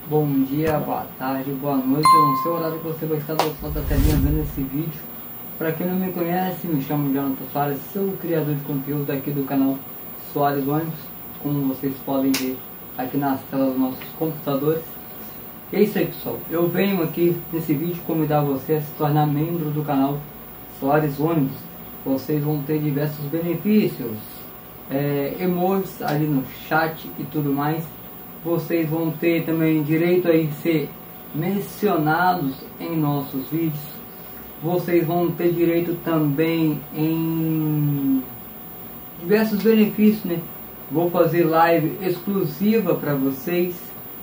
Bom dia, boa tarde, boa noite. Eu não sei o horário que você vai estar do outro lado da telinha vendo esse vídeo. Para quem não me conhece, me chamo Jonathan Soares, sou o criador de conteúdo aqui do canal Soares Ônibus, como vocês podem ver aqui nas telas dos nossos computadores. É isso aí, pessoal. Eu venho aqui nesse vídeo convidar você a se tornar membro do canal Soares Ônibus. Vocês vão ter diversos benefícios, emojis ali no chat e tudo mais. Vocês vão ter também direito a ser mencionados em nossos vídeos. Vocês vão ter direito também em diversos benefícios, né? Vou fazer live exclusiva para vocês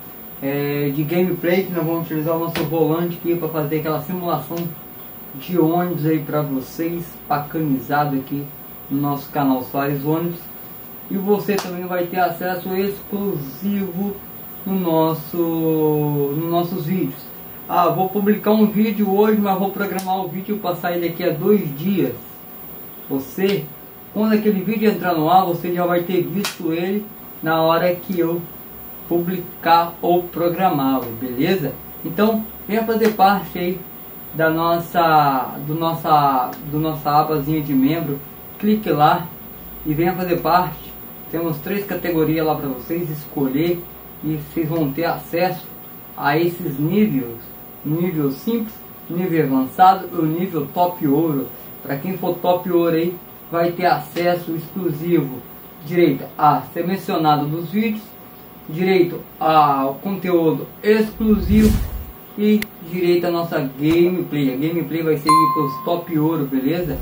de gameplay, que nós vamos utilizar o nosso volante aqui para fazer aquela simulação de ônibus aí para vocês, bacanizado aqui no nosso canal Soares Ônibus. E você também vai ter acesso exclusivo nos nossos vídeos. Vou publicar um vídeo hoje, mas vou programar o vídeo para sair daqui a 2 dias. Você, quando aquele vídeo entrar no ar, você já vai ter visto ele na hora que eu publicar ou programá-lo, beleza? Então, venha fazer parte aí da nossa abazinha de membro. Clique lá e venha fazer parte. Temos 3 categorias lá para vocês escolher e vocês vão ter acesso a esses níveis: nível simples, nível avançado e o nível top ouro. Para quem for top ouro aí, vai ter acesso exclusivo, direito a ser mencionado nos vídeos, direito ao conteúdo exclusivo e direito à nossa gameplay. A gameplay vai ser para os top ouro, beleza?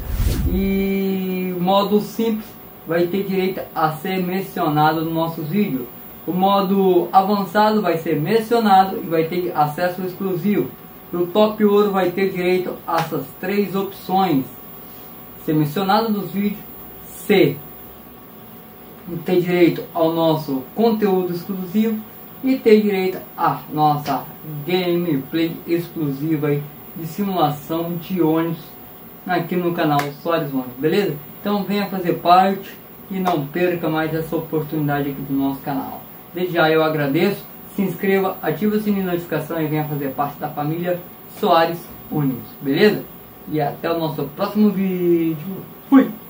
E modo simples vai ter direito a ser mencionado nos nossos vídeos. O modo avançado vai ser mencionado e vai ter acesso exclusivo. O top ouro vai ter direito a essas 3 opções: ser mencionado nos vídeos, ter direito ao nosso conteúdo exclusivo e ter direito à nossa gameplay exclusiva aí de simulação de ônibus aqui no canal Soares Ônibus, beleza? Então venha fazer parte e não perca mais essa oportunidade aqui do nosso canal. Desde já eu agradeço, se inscreva, ative o sininho de notificação e venha fazer parte da família Soares Ônibus, beleza? E até o nosso próximo vídeo. Fui!